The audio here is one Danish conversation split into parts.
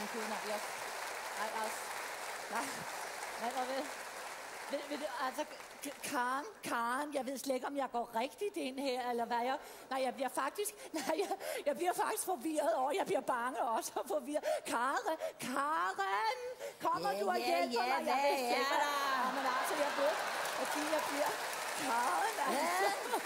Gud, nej, nej, altså, nej, altså, Karen, jeg ved slet ikke, om jeg går rigtigt ind her, eller hvad jeg... Nej, jeg bliver faktisk forvirret over, jeg bliver bange også og forvirret. Karen, kommer du og hjælper mig? Ja, der. Men altså, jeg ved, at jeg bliver... Karen, altså...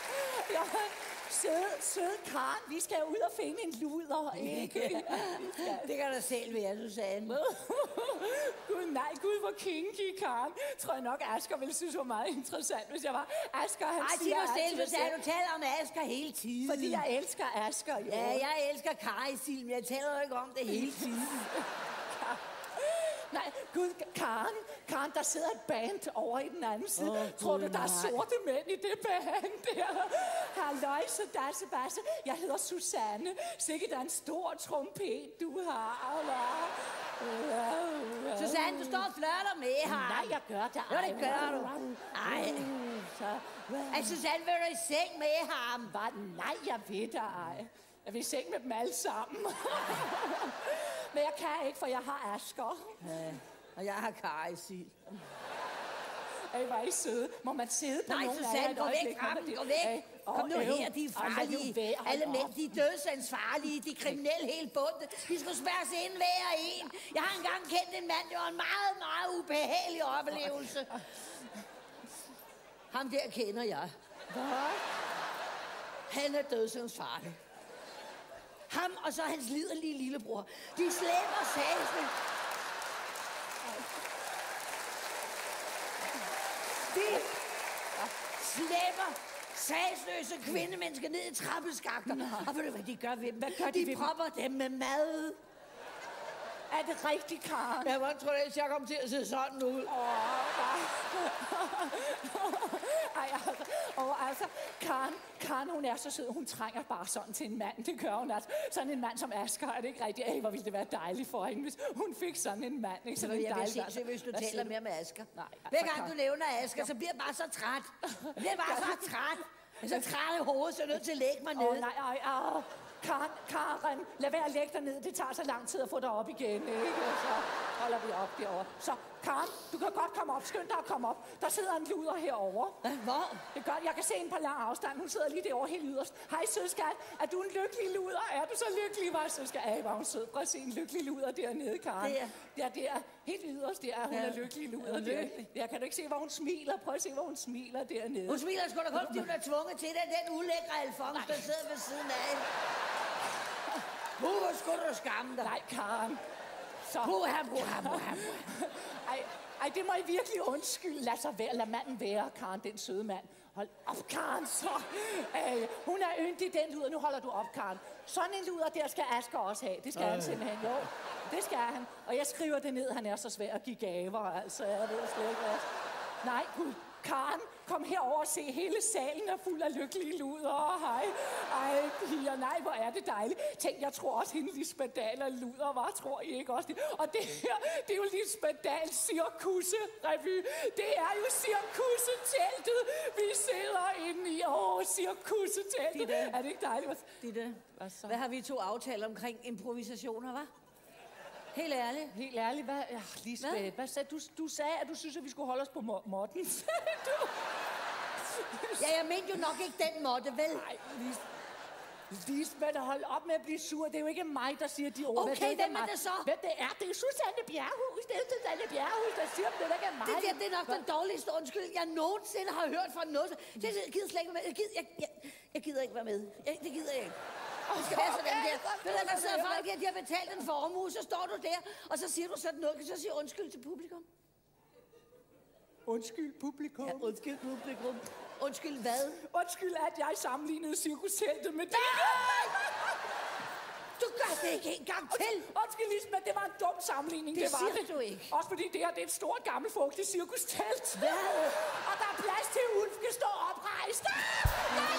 Sød Karen, vi skal ud og finde en luder, ikke? Det kan da selv være, Susanne. Gud, hvor kinky, Karen. Tror jeg nok, Asger ville synes var meget interessant, hvis jeg var Asger. Han siger... Ej, sig mig selv, du taler om Asger hele tiden. Fordi jeg elsker Asger, jo. Ja, jeg elsker Karisil, men jeg taler jo ikke om det hele tiden. Nej, Gud, Karen, der sidder et band over i den anden side. Tror du, der er sorte mænd i det band der? Halløjse, dasse, basse. Jeg hedder Susanne. Sikkert er en stor trompet, du har. Susanne, du står og flirter med ham. Nej, jeg gør det. Jo, det gør du. Ej. Susanne, vil du i seng med ham? Nej, jeg ved det ej. Jeg vil i seng med dem alle sammen. Men jeg kan ikke, for jeg har Asger. Ja, og jeg har Karisil. Hvor er I søde? Må man sidde på nogen af jer? Nej, Susanne, gå væk fra dem, gå væk. Kom nu her, de er farlige. Alle mænd, de er dødsandsfarlige, de er kriminelle helt bundet. De skal spærres ind hver en. Jeg har engang kendt en mand, det var en meget, meget ubehagelig oplevelse. Ham der kender jeg. Hvad? Han er dødsandsfarlig. Ham og så hans liderlige lillebror. De slæber sagsene. De slæber sagsløse kvindemennesker ned i trappeskakter. Og ved du, hvad de gør ved dem? Hvad gør de ved dem? De propper dem med mad. Er det rigtigt, Karen? Jeg tror, at jeg kommer til at se sådan ud. Altså, Karen, hun er så sød. Hun trænger bare sådan til en mand. Det gør hun altså. Sådan en mand som Asger, er det ikke rigtigt? Hvor ville det være dejligt for hende, hvis hun fik sådan en mand. Ikke? Sådan jeg vil se, hvis du taler mere med Asger. Nej, hver gang du nævner Asger, så bliver jeg bare så træt. Jeg bliver bare så træt. Jeg er så træt i hovedet, så jeg er nødt til at lægge mig ned. Karen, lad være at lægge dig ned. Det tager så lang tid at få dig op igen, ikke? Så holder vi op derovre. Så, Karen, du kan godt komme op. Skynd dig at komme op. Der sidder en luder herovre. Hvor? Det gør jeg kan se en på lang afstand. Hun sidder lige derovre helt yderst. Hej, sødskat. Er du en lykkelig luder? Er du så lykkelig, var sødskat? Var hun sød. Prøv at se en lykkelig luder dernede, Karen. Det er helt yderst. Det er, hun er lykkelig luder. Jeg kan du ikke se, hvor hun smiler? Prøv at se, hvor hun smiler dernede. Hun smiler sgu da kun, fordi hun er tvunget til det. Den ulækre Alfons, der sidder ved siden af. Hvor skulle du skamme dig? Nej, Karen. Så. Puha. Ej, det må I virkelig undskylde. Lad manden være, Karen, den søde mand. Hold op, Karen, så. Hun er yndig, den luder. Nu holder du op, Karen. Sådan en luder, der skal Asger også have. Det skal han simpelthen, jo. Det skal han. Og jeg skriver det ned, han er så svær at give gaver, altså. Jeg ved slet ikke, hvad. Nej, Gud. Karen, kom herover og se. Hele salen er fuld af lykkelige luder. Hej. Ej, piger, nej, hvor er det dejligt. Tænk, jeg tror også, hende Lisbeth Dahl er luder, var, tror I ikke også det? Og det her, det er jo Lisbeth Dahls cirkusserevy. Det er jo cirkusseteltet, vi sidder inde i. Cirkusseteltet. Er det ikke dejligt? Ditte, hvad har vi to aftalt omkring improvisationer, hva'? Helt ærligt. Helt ærligt, hvad? Ja, Lisbeth, hvad sagde du? Du sagde, at du synes, at vi skulle holde os på måtten. Ja, jeg mente jo nok ikke den måtte, vel? Nej, Lisbeth, hold op med at blive sur. Det er jo ikke mig, der siger de ord. Okay, hvem er det så? Hvem det er? Det er Susanne Bjerghus. Det er Susanne Bjerghus, der siger dem. Det er ikke mig. Det er nok den dårligste undskyld, jeg nogensinde har hørt fra noget. Jeg gider slet ikke være med. Jeg gider ikke være med. Det gider jeg ikke. Det skal være sådan der. Der sidder folk her, de har betalt en formue, så står du der, og så siger du sådan noget. Kan du så sige undskyld til publikum? Undskyld, publikum. Ja, undskyld, publikum. Undskyld hvad? Undskyld, at jeg sammenlignede cirkusteltet med det. Du gør det ikke engang til. Undskyld, Lisbeth, det var en dum sammenligning. Det siger du ikke. Også fordi det her, det er et stort, gammelt, fugtigt cirkustelt. Hvad? Og der er plads til, at Ulf kan stå oprejst. Nej!